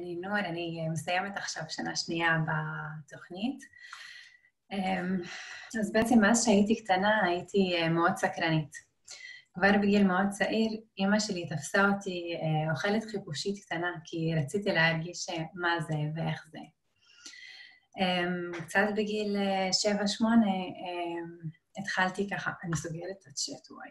אני נור, אני מסיימת עכשיו שנה שנייה בתוכנית. אז בעצם מאז שהייתי קטנה הייתי מאוד סקרנית. כבר בגיל מאוד צעיר, אמא שלי תפסה אותי אוכלת חיפושית קטנה, כי רציתי להרגיש מה זה ואיך זה. קצת בגיל 7-8 התחלתי ככה, אני סוגרת את הצ'אט, וואי.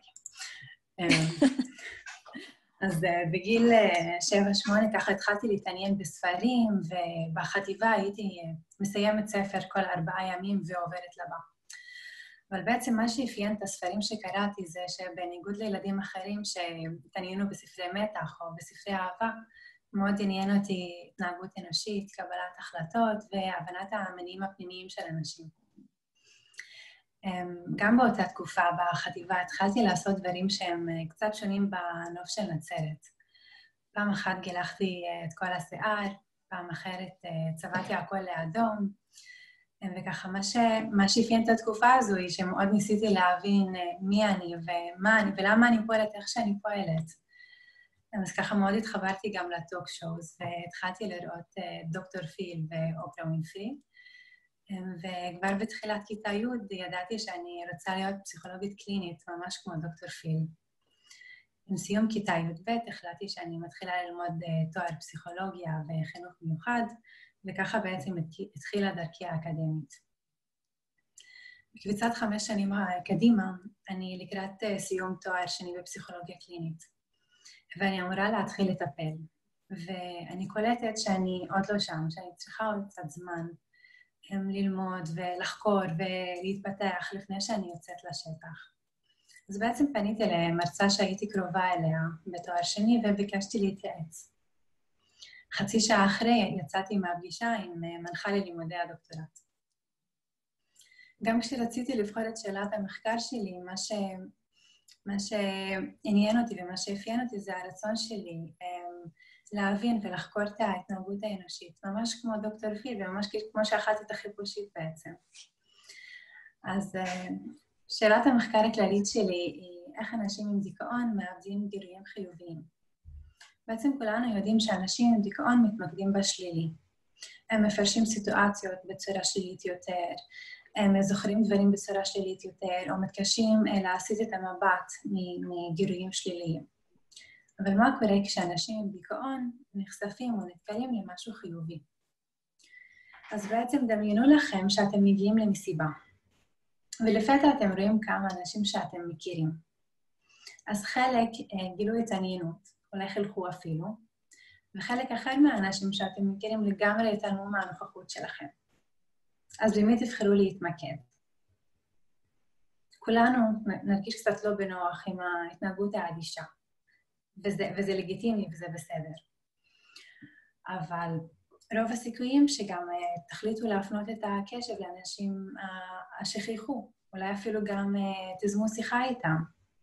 אז בגיל 7-8 ככה התחלתי להתעניין בספרים, ובחטיבה הייתי מסיימת ספר כל 4 ימים ועוברת לבא. אבל בעצם מה שאפיין את הספרים שקראתי זה שבניגוד לילדים אחרים שהתעניינו בספרי מתח או בספרי אהבה, מאוד עניין אותי התנהגות אנושית, קבלת החלטות והבנת המניעים הפנימיים של אנשים. גם באותה תקופה בחטיבה התחלתי לעשות דברים שהם קצת שונים בנוף של נצרת. פעם אחת גילחתי את כל השיער, פעם אחרת צבעתי הכל לאדום, וככה מה שאפיין את התקופה הזו היא שמאוד ניסיתי להבין מי אני ומה אני ולמה אני פועלת איך שאני פועלת. אז ככה מאוד התחברתי גם לטוק שואוז, והתחלתי לראות דוקטור פיל ואופרה ווינפרי, וכבר בתחילת כיתה י' ידעתי שאני רוצה להיות פסיכולוגית קלינית, ממש כמו דוקטור פיל. עם סיום כיתה י"ב החלטתי שאני מתחילה ללמוד תואר פסיכולוגיה וחינוך מיוחד, וככה בעצם התחילה דרכי האקדמית. בקבוצת 5 שנים קדימה, אני לקראת סיום תואר שני בפסיכולוגיה קלינית, ואני אמורה להתחיל לטפל. ואני קולטת שאני עוד לא שם, שאני צריכה עוד קצת זמן ללמוד ולחקור ולהתפתח לפני שאני יוצאת לשטח. אז בעצם פניתי למרצה שהייתי קרובה אליה בתואר שני וביקשתי להתייעץ. חצי שעה אחרי יצאתי מהפגישה עם מנחה ללימודי הדוקטורט. גם כשרציתי לבחור את שאלת המחקר שלי, מה שעניין אותי ומה שאפיין אותי זה הרצון שלי להבין ולחקור את ההתנהגות האנושית, ממש כמו דוקטור פיל וממש כמו שאכלתי את החיפושית בעצם. אז שאלת המחקר הכללית שלי היא איך אנשים עם דיכאון מאבדים גירויים חיוביים. בעצם כולנו יודעים שאנשים עם דיכאון מתמקדים בשלילי. הם מפרשים סיטואציות בצורה שלילית יותר, הם זוכרים דברים בצורה שלילית יותר, או מתקשים להסיט את המבט מגירויים שליליים. אבל מה קורה כשאנשים עם דיכאון נחשפים או נתקלים למשהו חיובי? אז בעצם דמיינו לכם שאתם מגיעים למסיבה, ולפתע אתם רואים כמה אנשים שאתם מכירים. אז חלק גילו התעניינות, אולי חלקו אפילו, וחלק אחר מהאנשים שאתם מכירים לגמרי התעלמו מהנוכחות שלכם. אז למי תבחרו להתמקד? כולנו נרגיש קצת לא בנוח עם ההתנהגות האדישה, וזה לגיטימי וזה בסדר. אבל רוב הסיכויים שגם תחליטו להפנות את הקשב לאנשים שכיחו, אולי אפילו גם תזמו שיחה איתם.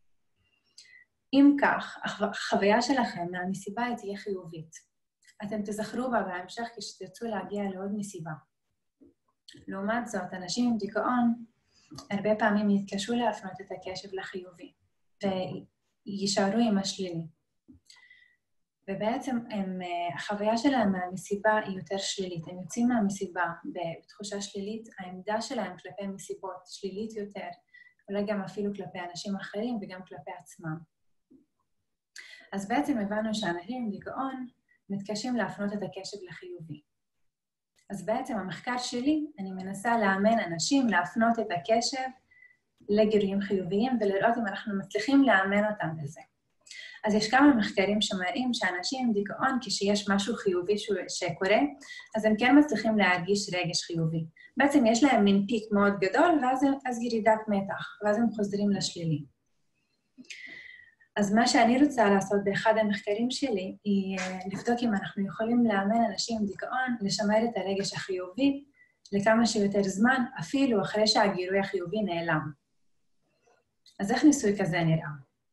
אם כך, החוויה שלכם מהמסיבה היא תהיה חיובית. אתם תזכרו בה בהמשך כשתרצו להגיע לעוד מסיבה. לעומת זאת, אנשים עם דיכאון הרבה פעמים יתקשו להפנות את הקשב לחיובי, ויישארו עם השלילי. ובעצם החוויה שלהם מהמסיבה היא יותר שלילית. הם יוצאים מהמסיבה בתחושה שלילית, העמדה שלהם כלפי מסיבות שלילית יותר, אולי גם אפילו כלפי אנשים אחרים וגם כלפי עצמם. אז בעצם הבנו שאנשים עם דיכאון מתקשים להפנות את הקשב לחיובי. אז בעצם המחקר שלי, אני מנסה לאמן אנשים להפנות את הקשב לגירויים חיוביים ולראות אם אנחנו מצליחים לאמן אותם בזה. אז יש כמה מחקרים שמראים שאנשים עם דיכאון, כשיש משהו חיובי שקורה, אז הם כן מצליחים להרגיש רגש חיובי. בעצם יש להם מין פיק מאוד גדול, ואז ירידת מתח, ואז הם חוזרים לשלילי. אז מה שאני רוצה לעשות באחד המחקרים שלי, היא לבדוק אם אנחנו יכולים לאמן אנשים עם דיכאון, לשמר את הרגש החיובי לכמה שיותר זמן, אפילו אחרי שהגירוי החיובי נעלם. אז איך ניסוי כזה נראה?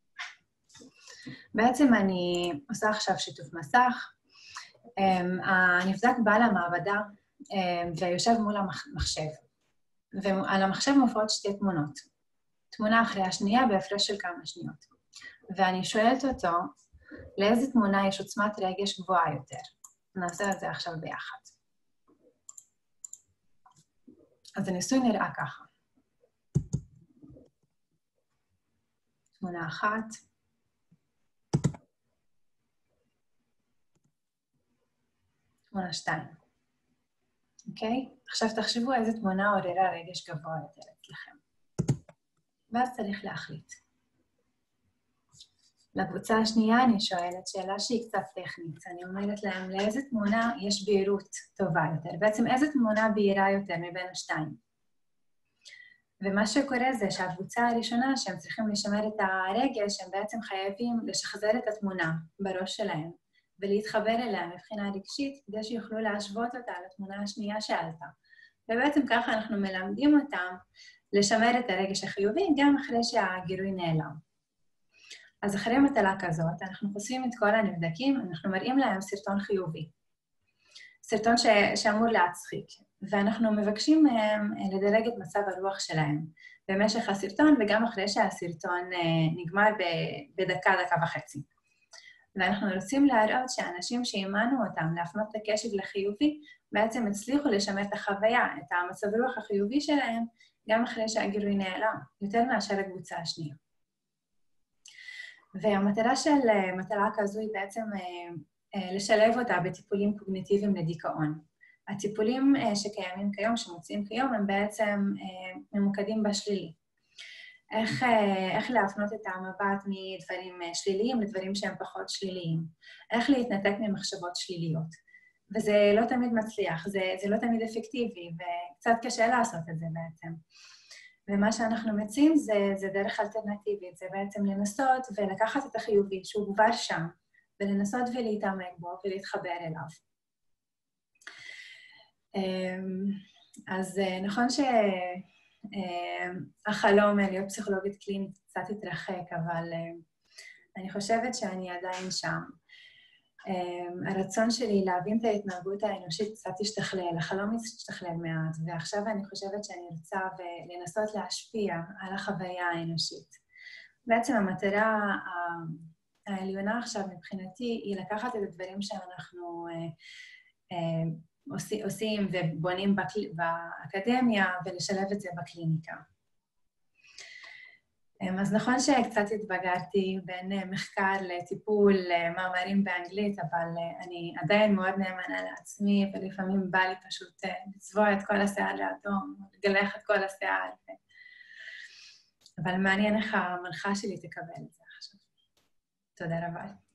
בעצם אני עושה עכשיו שיתוף מסך, הנבדק בא למעבדה ויושב מול המחשב, ועל המחשב מופיעות 2 תמונות, תמונה אחרי השנייה בהפרש של כמה שניות. ואני שואלת אותו, לאיזה תמונה יש עוצמת רגש גבוהה יותר? נעשה את זה עכשיו ביחד. אז הניסוי נראה ככה. תמונה אחת. תמונה 2. אוקיי? עכשיו תחשבו איזה תמונה עוררה רגש גבוה יותר אצלכם. ואז צריך להחליט. לקבוצה השנייה אני שואלת שאלה שהיא קצת טכנית. אני אומרת להם לאיזה תמונה יש בהירות טובה יותר. בעצם איזה תמונה בהירה יותר מבין השתיים. ומה שקורה זה שהקבוצה הראשונה שהם צריכים לשמר את הרגש, הם בעצם חייבים לשחזר את התמונה בראש שלהם, ולהתחבר אליה מבחינה רגשית, כדי שיוכלו להשוות אותה לתמונה השנייה שעלתה. ובעצם ככה אנחנו מלמדים אותם לשמר את הרגש החיובי, גם אחרי שהגירוי נעלם. אז אחרי מטלה כזאת, אנחנו חושפים את כל הנבדקים, אנחנו מראים להם סרטון חיובי. סרטון שאמור להצחיק, ואנחנו מבקשים מהם לדרג את מצב הרוח שלהם במשך הסרטון, וגם אחרי שהסרטון נגמר בדקה, דקה וחצי. ואנחנו רוצים להראות שאנשים שאימנו אותם להפנות את הקשב לחיובי, בעצם הצליחו לשמר את החוויה, את המצב הרוח החיובי שלהם, גם אחרי שהגירוי נעלם, יותר מאשר הקבוצה השנייה. והמטרה של מטלה כזו היא בעצם לשלב אותה בטיפולים קוגניטיביים לדיכאון. הטיפולים שקיימים כיום, שמוצאים כיום, הם בעצם ממוקדים בשלילי. איך להפנות את המבט מדברים שליליים לדברים שהם פחות שליליים. איך להתנתק ממחשבות שליליות. וזה לא תמיד מצליח, זה לא תמיד אפקטיבי, וקצת קשה לעשות את זה בעצם. ומה שאנחנו מציעים זה דרך אלטרנטיבית, זה בעצם לנסות ולקחת את החיובי שהוא כבר שם, ולנסות ולהתעמק בו ולהתחבר אליו. אז נכון שהחלום להיות פסיכולוגית קלינית קצת התרחק, אבל אני חושבת שאני עדיין שם. הרצון שלי להבין את ההתנהגות האנושית קצת השתכלל, החלום השתכלל מעט, ועכשיו אני חושבת שאני רוצה לנסות להשפיע על החוויה האנושית. בעצם המטרה העליונה עכשיו מבחינתי היא לקחת את הדברים שאנחנו עושים ובונים באקדמיה ולשלב את זה בקליניקה. אז נכון שקצת התבגרתי בין מחקר לטיפול, מאמרים באנגלית, אבל אני עדיין מאוד נאמנה לעצמי, ולפעמים בא לי פשוט לצבוע את כל השיער לאדום, לגלח את כל השיער. אבל מעניין איך המנחה שלי תקבל את זה עכשיו. תודה רבה.